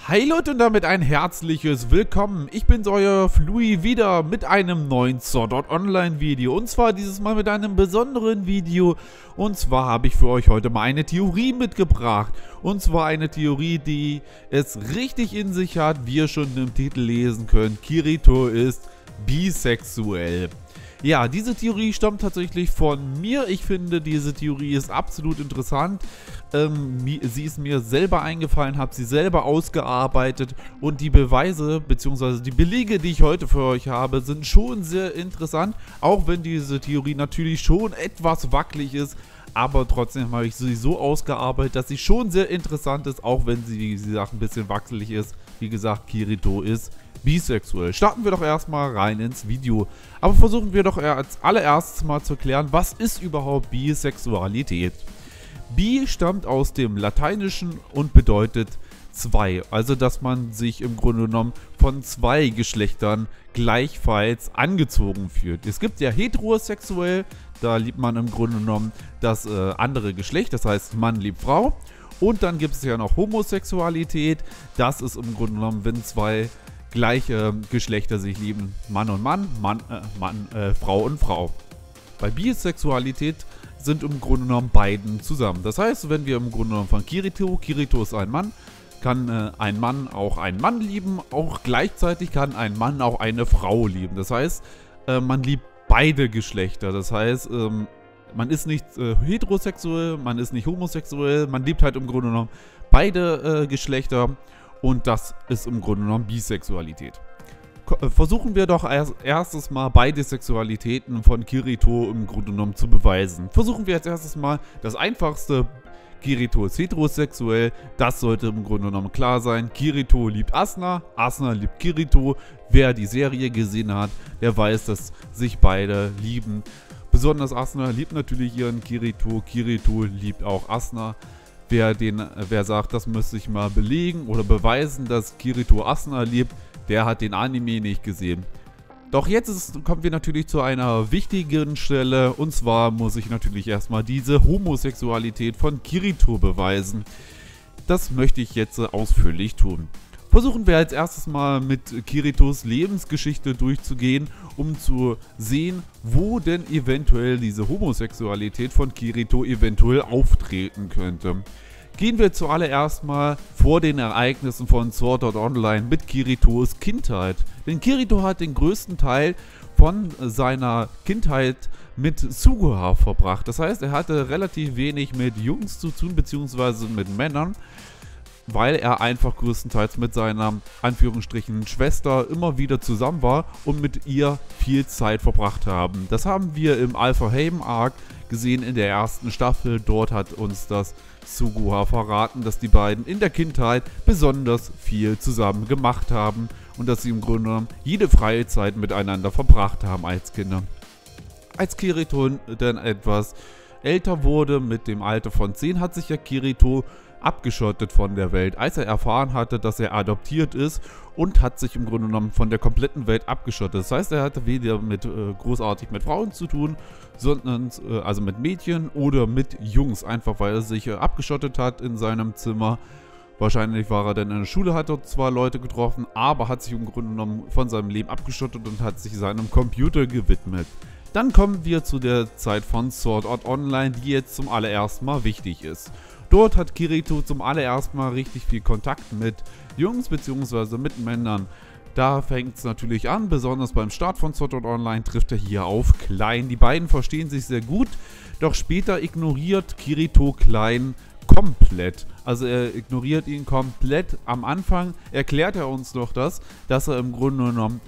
Hi Leute und damit ein herzliches Willkommen. Ich bin's, euer Flui, wieder mit einem neuen Sword Art Online Video. Und zwar dieses Mal mit einem besonderen Video. Und zwar habe ich für euch heute mal eine Theorie mitgebracht. Und zwar eine Theorie, die es richtig in sich hat, wie ihr schon im Titel lesen könnt. Kirito ist bisexuell. Ja, diese Theorie stammt tatsächlich von mir. Ich finde, diese Theorie ist absolut interessant. Sie ist mir selber eingefallen, habe sie selber ausgearbeitet und die Beweise bzw. die Belege, die ich heute für euch habe, sind schon sehr interessant. Auch wenn diese Theorie natürlich schon etwas wackelig ist, aber trotzdem habe ich sie so ausgearbeitet, dass sie schon sehr interessant ist, auch wenn sie Sache ein bisschen wackelig ist. Wie gesagt, Kirito ist bisexuell. Starten wir doch erstmal rein ins Video. Aber versuchen wir doch als allererstes mal zu klären, was ist überhaupt Bisexualität? Bi stammt aus dem Lateinischen und bedeutet zwei. Also, dass man sich im Grunde genommen von zwei Geschlechtern gleichfalls angezogen fühlt. Es gibt ja heterosexuell, da liebt man im Grunde genommen das andere Geschlecht, das heißt Mann liebt Frau. Und dann gibt es ja noch Homosexualität, das ist im Grunde genommen, wenn zwei gleiche Geschlechter sich lieben, Mann und Mann, Frau und Frau. Bei Bisexualität sind im Grunde genommen beiden zusammen. Das heißt, wenn wir im Grunde genommen von Kirito ist ein Mann, kann ein Mann auch einen Mann lieben, auch gleichzeitig kann ein Mann auch eine Frau lieben. Das heißt, man liebt beide Geschlechter. Das heißt, man ist nicht heterosexuell, man ist nicht homosexuell, man liebt halt im Grunde genommen beide Geschlechter. Und das ist im Grunde genommen Bisexualität. Versuchen wir doch erstes mal beide Sexualitäten von Kirito im Grunde genommen zu beweisen. Versuchen wir als erstes mal das einfachste. Kirito ist heterosexuell, das sollte im Grunde genommen klar sein. Kirito liebt Asuna, Asuna liebt Kirito. Wer die Serie gesehen hat, der weiß, dass sich beide lieben. Besonders Asuna liebt natürlich ihren Kirito, Kirito liebt auch Asuna. Wer sagt, das müsste ich mal belegen oder beweisen, dass Kirito Asuna liebt, der hat den Anime nicht gesehen. Doch jetzt kommen wir natürlich zu einer wichtigen Stelle, und zwar muss ich natürlich erstmal diese Homosexualität von Kirito beweisen. Das möchte ich jetzt ausführlich tun. Versuchen wir als erstes mal mit Kiritos Lebensgeschichte durchzugehen, um zu sehen, wo denn eventuell diese Homosexualität von Kirito eventuell auftreten könnte. Gehen wir zuallererst mal vor den Ereignissen von Sword Art Online mit Kiritos Kindheit. Denn Kirito hat den größten Teil von seiner Kindheit mit Suguha verbracht. Das heißt, er hatte relativ wenig mit Jungs zu tun, beziehungsweise mit Männern, weil er einfach größtenteils mit seiner, Anführungsstrichen, Schwester immer wieder zusammen war und mit ihr viel Zeit verbracht haben. Das haben wir im Alpha Haven Arc gesehen in der ersten Staffel. Dort hat uns das Suguha verraten, dass die beiden in der Kindheit besonders viel zusammen gemacht haben und dass sie im Grunde genommen jede freie Zeit miteinander verbracht haben als Kinder. Als Kirito dann etwas älter wurde, mit dem Alter von 10, hat sich ja Kirito abgeschottet von der Welt, als er erfahren hatte, dass er adoptiert ist, und hat sich im Grunde genommen von der kompletten Welt abgeschottet. Das heißt, er hatte weder großartig mit Frauen zu tun, sondern also mit Mädchen oder mit Jungs, einfach weil er sich abgeschottet hat in seinem Zimmer. Wahrscheinlich war er dann in der Schule, hat dort zwar Leute getroffen, aber hat sich im Grunde genommen von seinem Leben abgeschottet und hat sich seinem Computer gewidmet. Dann kommen wir zu der Zeit von Sword Art Online, die jetzt zum allerersten Mal wichtig ist. Dort hat Kirito zum allerersten Mal richtig viel Kontakt mit Jungs bzw. mit Männern. Da fängt es natürlich an, besonders beim Start von Sword Art Online trifft er hier auf Klein. Die beiden verstehen sich sehr gut, doch später ignoriert Kirito Klein komplett. Also er ignoriert ihn komplett. Am Anfang erklärt er uns doch das, dass er im Grunde genommen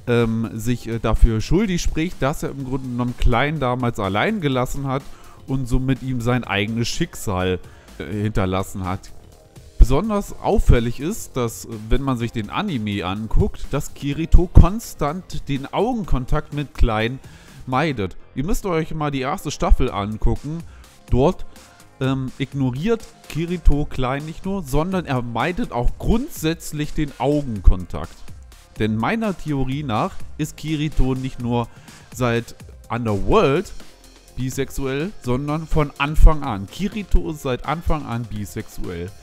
sich dafür schuldig spricht, dass er im Grunde genommen Klein damals allein gelassen hat und somit ihm sein eigenes Schicksal hinterlassen hat. Besonders auffällig ist, dass, wenn man sich den Anime anguckt, dass Kirito konstant den Augenkontakt mit Klein meidet. Ihr müsst euch mal die erste Staffel angucken. Dort ignoriert Kirito Klein nicht nur, sondern er meidet auch grundsätzlich den Augenkontakt. Denn meiner Theorie nach ist Kirito nicht nur seit Underworld bisexuell, sondern von Anfang an. Kirito ist seit Anfang an bisexuell.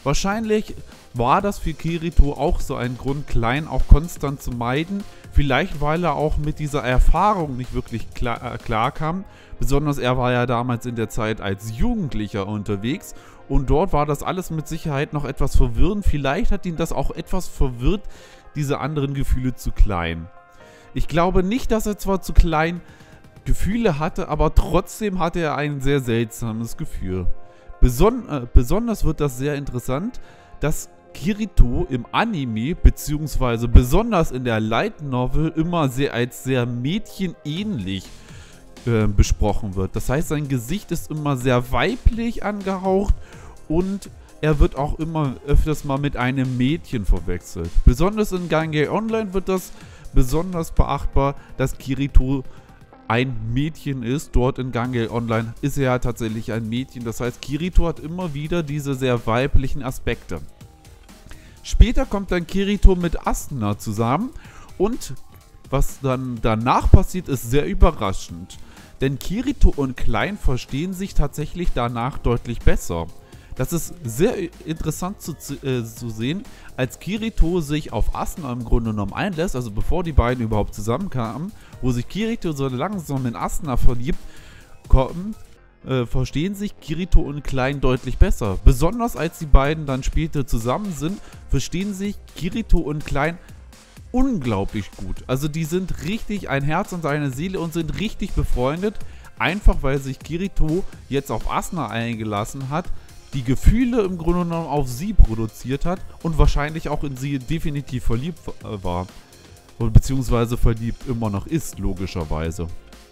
Wahrscheinlich war das für Kirito auch so ein Grund, Klein auch konstant zu meiden. Vielleicht, weil er auch mit dieser Erfahrung nicht wirklich klar kam. Besonders er war ja damals in der Zeit als Jugendlicher unterwegs. Und dort war das alles mit Sicherheit noch etwas verwirrend. Vielleicht hat ihn das auch etwas verwirrt, diese anderen Gefühle zu Klein. Ich glaube nicht, dass er zwar zu Klein Gefühle hatte, aber trotzdem hatte er ein sehr seltsames Gefühl. Besonders wird das sehr interessant, dass Kirito im Anime, beziehungsweise besonders in der Light Novel, immer als sehr mädchenähnlich besprochen wird. Das heißt, sein Gesicht ist immer sehr weiblich angehaucht und er wird auch immer öfters mal mit einem Mädchen verwechselt. Besonders in Gangame Online wird das besonders beachtbar, dass Kirito ein Mädchen ist. Dort in Gangame Online ist er ja tatsächlich ein Mädchen. Das heißt, Kirito hat immer wieder diese sehr weiblichen Aspekte. Später kommt dann Kirito mit Asuna zusammen und was dann danach passiert, ist sehr überraschend. Denn Kirito und Klein verstehen sich tatsächlich danach deutlich besser. Das ist sehr interessant zu sehen, als Kirito sich auf Asuna im Grunde genommen einlässt, also bevor die beiden überhaupt zusammenkamen, wo sich Kirito so langsam in Asuna verliebt, verstehen sich Kirito und Klein deutlich besser. Besonders als die beiden dann später zusammen sind, verstehen sich Kirito und Klein unglaublich gut. Also die sind richtig ein Herz und eine Seele und sind richtig befreundet, einfach weil sich Kirito jetzt auf Asuna eingelassen hat, die Gefühle im Grunde genommen auf sie produziert hat und wahrscheinlich auch in sie definitiv verliebt war. Beziehungsweise verliebt immer noch ist, logischerweise.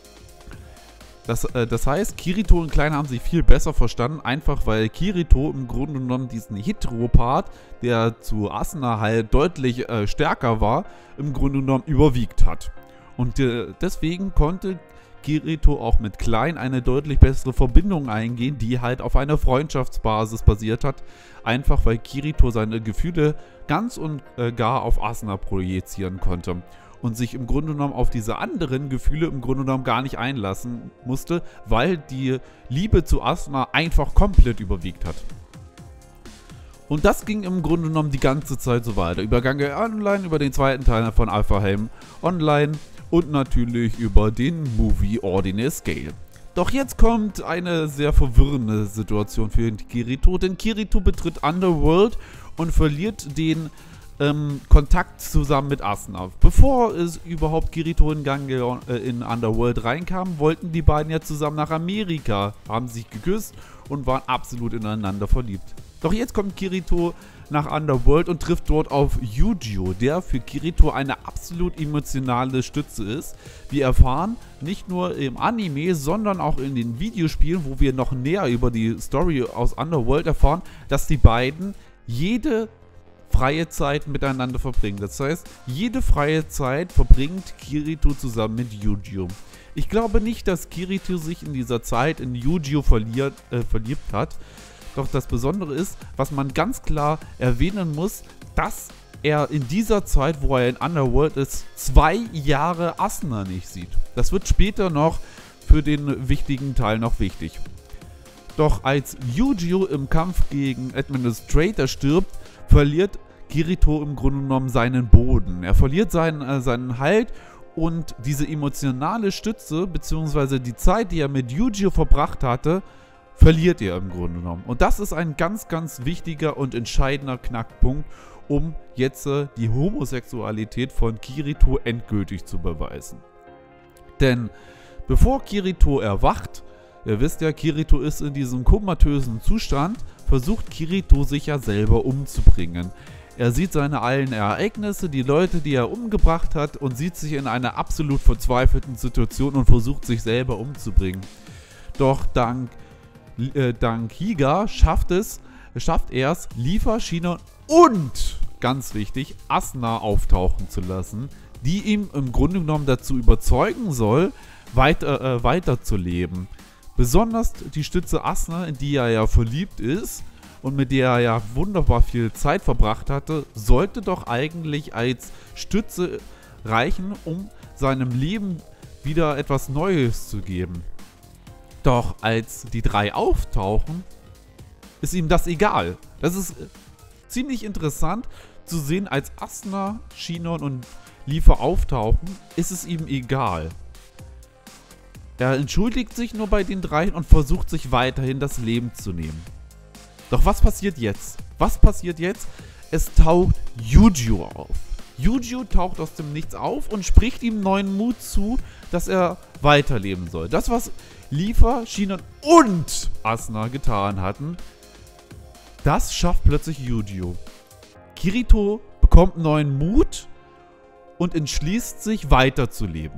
Das heißt, Kirito und Klein haben sich viel besser verstanden, einfach weil Kirito im Grunde genommen diesen Hetero-Part, der zu Asuna halt deutlich stärker war, im Grunde genommen überwiegt hat. Und deswegen konnte Kirito auch mit Klein eine deutlich bessere Verbindung eingehen, die halt auf einer Freundschaftsbasis basiert hat, einfach weil Kirito seine Gefühle ganz und gar auf Asuna projizieren konnte und sich im Grunde genommen auf diese anderen Gefühle im Grunde genommen gar nicht einlassen musste, weil die Liebe zu Asuna einfach komplett überwiegt hat. Und das ging im Grunde genommen die ganze Zeit so weiter. Über Gangame Online, über den zweiten Teil von Alpha Helm Online und natürlich über den Movie Ordinary Scale. Doch jetzt kommt eine sehr verwirrende Situation für Kirito, denn Kirito betritt Underworld und verliert den Kontakt zusammen mit Asuna. Bevor es überhaupt Kirito in Underworld reinkam, wollten die beiden ja zusammen nach Amerika, haben sich geküsst und waren absolut ineinander verliebt. Doch jetzt kommt Kirito nach Underworld und trifft dort auf Eugeo, der für Kirito eine absolut emotionale Stütze ist. Wir erfahren nicht nur im Anime, sondern auch in den Videospielen, wo wir noch näher über die Story aus Underworld erfahren, dass die beiden jede freie Zeit miteinander verbringen. Das heißt, jede freie Zeit verbringt Kirito zusammen mit Eugeo. Ich glaube nicht, dass Kirito sich in dieser Zeit in Eugeo verliebt hat. Doch das Besondere ist, was man ganz klar erwähnen muss, dass er in dieser Zeit, wo er in Underworld ist, 2 Jahre Asuna nicht sieht. Das wird später noch für den wichtigen Teil noch wichtig. Doch als Eugeo im Kampf gegen Administrator stirbt, verliert Kirito im Grunde genommen seinen Boden. Er verliert seinen Halt und diese emotionale Stütze, beziehungsweise die Zeit, die er mit Eugeo verbracht hatte, verliert er im Grunde genommen. Und das ist ein ganz, ganz wichtiger und entscheidender Knackpunkt, um jetzt die Homosexualität von Kirito endgültig zu beweisen. Denn bevor Kirito erwacht, ihr wisst ja, Kirito ist in diesem komatösen Zustand, versucht Kirito sich ja selber umzubringen. Er sieht seine allen Ereignisse, die Leute, die er umgebracht hat und sieht sich in einer absolut verzweifelten Situation und versucht sich selber umzubringen. Doch dank Higa schafft er es, Leafa, Shinon und, ganz wichtig, Asuna auftauchen zu lassen, die ihm im Grunde genommen dazu überzeugen soll, weiter zu leben. Besonders die Stütze Asuna, in die er ja verliebt ist und mit der er ja wunderbar viel Zeit verbracht hatte, sollte doch eigentlich als Stütze reichen, um seinem Leben wieder etwas Neues zu geben. Doch als die drei auftauchen, ist ihm das egal. Das ist ziemlich interessant zu sehen, als Asuna, Shinon und Leafa auftauchen, ist es ihm egal. Er entschuldigt sich nur bei den dreien und versucht sich weiterhin das Leben zu nehmen. Doch was passiert jetzt? Was passiert jetzt? Es taucht Eugeo auf. Eugeo taucht aus dem Nichts auf und spricht ihm neuen Mut zu, dass er weiterleben soll. Das, was Leafa, Shinon und Asuna getan hatten, das schafft plötzlich Eugeo. Kirito bekommt neuen Mut und entschließt sich weiterzuleben.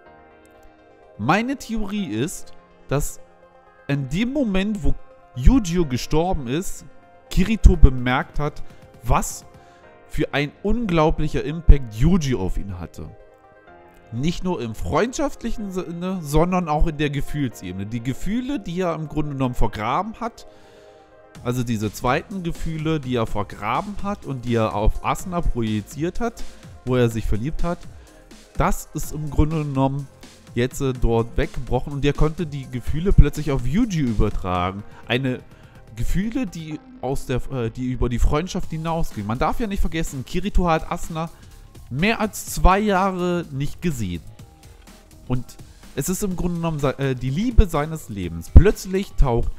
Meine Theorie ist, dass in dem Moment, wo Eugeo gestorben ist, Kirito bemerkt hat, was für ein unglaublicher Impact Eugeo auf ihn hatte. Nicht nur im freundschaftlichen Sinne, sondern auch in der Gefühlsebene. Die Gefühle, die er im Grunde genommen vergraben hat, also diese zweiten Gefühle, die er vergraben hat und die er auf Asuna projiziert hat, wo er sich verliebt hat, das ist im Grunde genommen jetzt dort weggebrochen und er konnte die Gefühle plötzlich auf Eugeo übertragen. Gefühle, die über die Freundschaft hinausgehen. Man darf ja nicht vergessen, Kirito hat Asuna mehr als 2 Jahre nicht gesehen. Und es ist im Grunde genommen die Liebe seines Lebens. Plötzlich taucht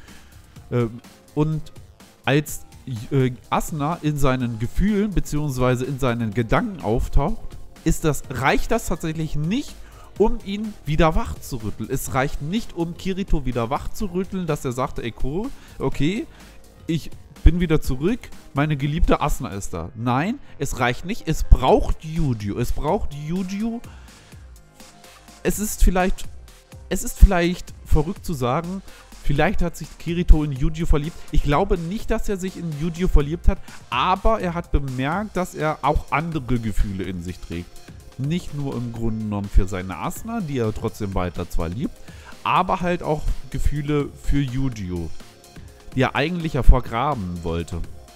und als Asuna in seinen Gefühlen bzw. in seinen Gedanken auftaucht, reicht das tatsächlich nicht, um ihn wieder wach zu rütteln. Es reicht nicht, um Kirito wieder wach zu rütteln, dass er sagte, ey cool, okay, ich bin wieder zurück, meine geliebte Asuna ist da. Nein, es reicht nicht, es braucht Eugeo. Es braucht Eugeo. Es ist vielleicht verrückt zu sagen, vielleicht hat sich Kirito in Eugeo verliebt. Ich glaube nicht, dass er sich in Eugeo verliebt hat, aber er hat bemerkt, dass er auch andere Gefühle in sich trägt. Nicht nur im Grunde genommen für seine Asuna, die er trotzdem weiter zwar liebt, aber halt auch Gefühle für Eugeo, die er eigentlich ja vergraben wollte.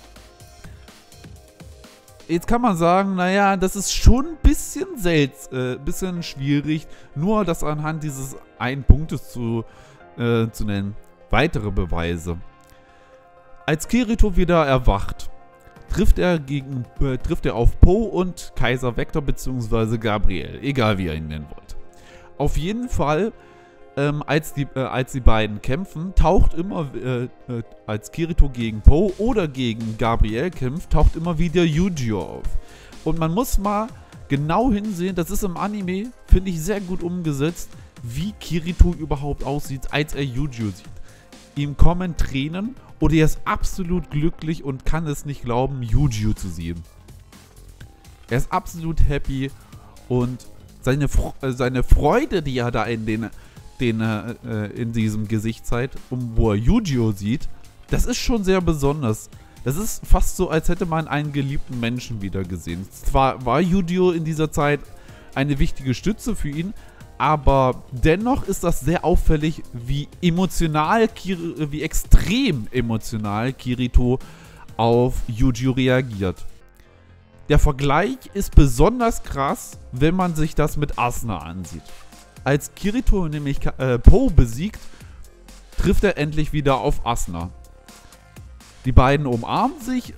Jetzt kann man sagen, naja, das ist schon ein bisschen schwierig, nur das anhand dieses einen Punktes zu nennen. Weitere Beweise. Als Kirito wieder erwacht, trifft er auf Po und Kaiser Vector bzw. Gabriel, egal wie ihr ihn nennen wollt. Auf jeden Fall, als die beiden kämpfen, taucht immer, als Kirito gegen Po oder gegen Gabriel kämpft, taucht immer wieder Eugeo auf. Und man muss mal genau hinsehen, das ist im Anime, finde ich, sehr gut umgesetzt, wie Kirito überhaupt aussieht, als er Eugeo sieht. Ihm kommen Tränen und er ist absolut glücklich und kann es nicht glauben, Eugeo zu sehen. Er ist absolut happy und seine Freude, die er da in diesem Gesicht zeigt, wo er Eugeo sieht, das ist schon sehr besonders. Das ist fast so, als hätte man einen geliebten Menschen wieder gesehen. Zwar war Eugeo in dieser Zeit eine wichtige Stütze für ihn, aber dennoch ist das sehr auffällig, wie extrem emotional Kirito auf Eugeo reagiert. Der Vergleich ist besonders krass, wenn man sich das mit Asuna ansieht. Als Kirito nämlich Po besiegt, trifft er endlich wieder auf Asuna. Die beiden umarmen sich,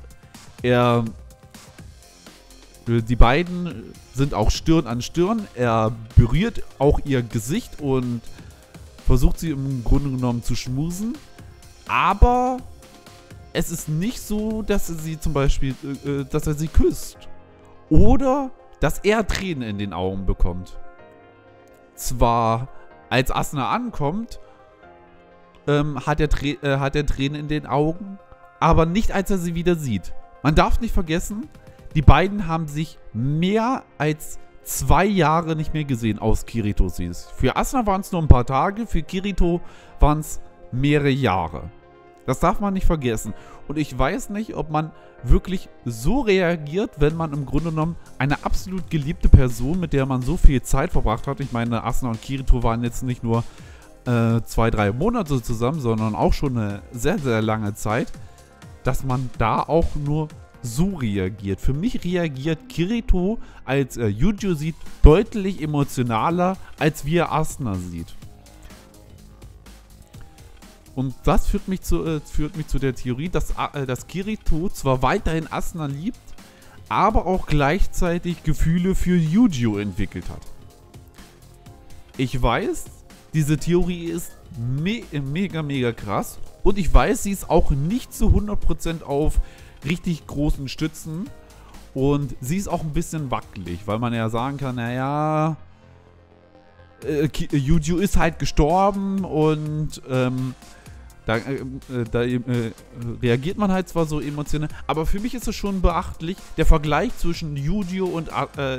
die beiden sind auch Stirn an Stirn. Er berührt auch ihr Gesicht und versucht sie im Grunde genommen zu schmusen. Aber es ist nicht so, dass er sie zum Beispiel, dass er sie küsst. Oder dass er Tränen in den Augen bekommt. Zwar, als Asuna ankommt, hat er Tränen in den Augen, aber nicht, als er sie wieder sieht. Man darf nicht vergessen, die beiden haben sich mehr als 2 Jahre nicht mehr gesehen aus Kiritos Sicht. Für Asuna waren es nur ein paar Tage, für Kirito waren es mehrere Jahre. Das darf man nicht vergessen. Und ich weiß nicht, ob man wirklich so reagiert, wenn man im Grunde genommen eine absolut geliebte Person, mit der man so viel Zeit verbracht hat. Ich meine, Asuna und Kirito waren jetzt nicht nur 2-3 Monate zusammen, sondern auch schon eine sehr, sehr lange Zeit, dass man da auch nur so reagiert. Für mich reagiert Kirito, als er Eugeo sieht, deutlich emotionaler, als wie er Asuna sieht. Und das führt mich zu der Theorie, dass Kirito zwar weiterhin Asuna liebt, aber auch gleichzeitig Gefühle für Yu-Gi-Oh! Entwickelt hat. Ich weiß, diese Theorie ist mega krass. Und ich weiß, sie ist auch nicht zu 100% auf richtig großen Stützen. Und sie ist auch ein bisschen wackelig, weil man ja sagen kann, naja, Yu-Gi-Oh! Ist halt gestorben und da reagiert man halt zwar so emotional, aber für mich ist es schon beachtlich, der Vergleich zwischen Yu-Gi-Oh! Und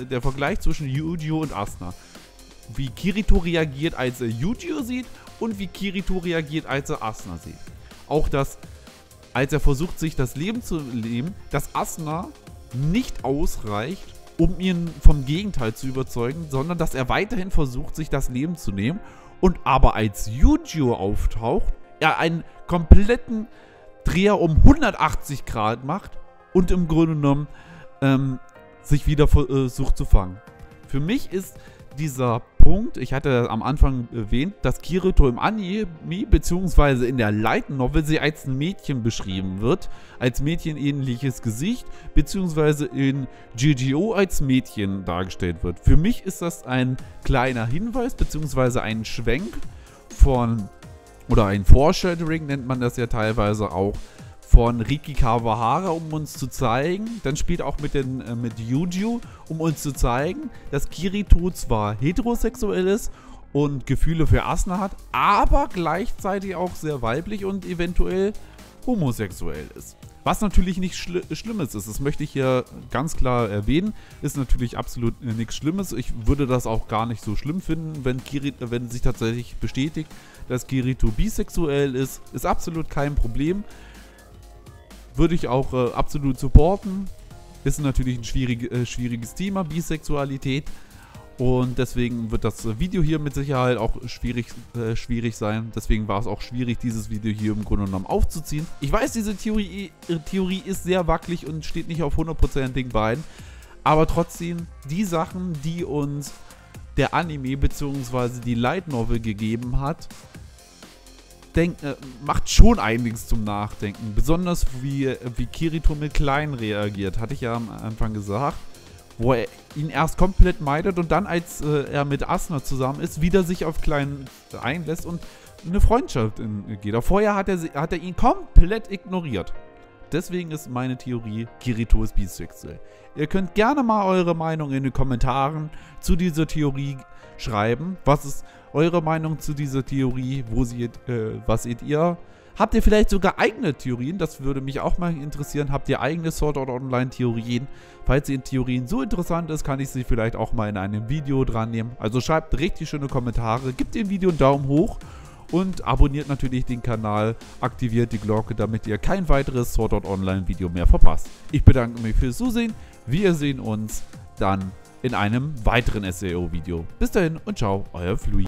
Asuna. Wie Kirito reagiert, als er Yu-Gi-Oh! Sieht und wie Kirito reagiert, als er Asuna sieht. Auch das, als er versucht, sich das Leben zu leben, dass Asuna nicht ausreicht, um ihn vom Gegenteil zu überzeugen, sondern dass er weiterhin versucht, sich das Leben zu nehmen und aber als Yu-Gi-Oh! Auftaucht, er einen kompletten Dreher um 180 Grad macht und im Grunde genommen sich wieder versucht zu fangen. Für mich ist dieser Punkt, ich hatte am Anfang erwähnt, dass Kirito im Anime bzw. in der Light Novel sie als ein Mädchen beschrieben wird, als mädchenähnliches Gesicht, bzw. in GGO als Mädchen dargestellt wird. Für mich ist das ein kleiner Hinweis bzw. ein Schwenk von, oder ein Foreshadowing nennt man das ja teilweise auch, von Riki Kawahara, um uns zu zeigen, dann spielt auch mit Yu-Gi-Oh!, um uns zu zeigen, dass Kirito zwar heterosexuell ist und Gefühle für Asuna hat, aber gleichzeitig auch sehr weiblich und eventuell homosexuell ist. Was natürlich nichts Schlimmes ist, das möchte ich hier ganz klar erwähnen, ist natürlich absolut nichts Schlimmes. Ich würde das auch gar nicht so schlimm finden, wenn sich tatsächlich bestätigt, dass Kirito bisexuell ist. Ist absolut kein Problem. Würde ich auch absolut supporten. Ist natürlich ein schwieriges Thema, Bisexualität. Und deswegen wird das Video hier mit Sicherheit auch schwierig sein. Deswegen war es auch schwierig, dieses Video hier im Grunde genommen aufzuziehen. Ich weiß, diese Theorie ist sehr wackelig und steht nicht auf 100%igen Beinen. Aber trotzdem, die Sachen, die uns der Anime bzw. die Light Novel gegeben hat, macht schon einiges zum Nachdenken. Besonders wie Kirito mit Klein reagiert, hatte ich ja am Anfang gesagt. Wo er ihn erst komplett meidet und dann, als er mit Asuna zusammen ist, wieder sich auf Klein einlässt und eine Freundschaft geht. Vorher hat er ihn komplett ignoriert. Deswegen ist meine Theorie, Kirito ist bisexuell. Ihr könnt gerne mal eure Meinung in den Kommentaren zu dieser Theorie schreiben. Was ist eure Meinung zu dieser Theorie? Was seht ihr? Habt ihr vielleicht sogar eigene Theorien? Das würde mich auch mal interessieren. Habt ihr eigene Sword Art Online Theorien? Falls ihr Theorien so interessant ist, kann ich sie vielleicht auch mal in einem Video dran nehmen. Also schreibt richtig schöne Kommentare, gebt dem Video einen Daumen hoch und abonniert natürlich den Kanal, aktiviert die Glocke, damit ihr kein weiteres Sword Art Online Video mehr verpasst. Ich bedanke mich fürs Zusehen. Wir sehen uns dann in einem weiteren SAO Video. Bis dahin und ciao, euer Flui.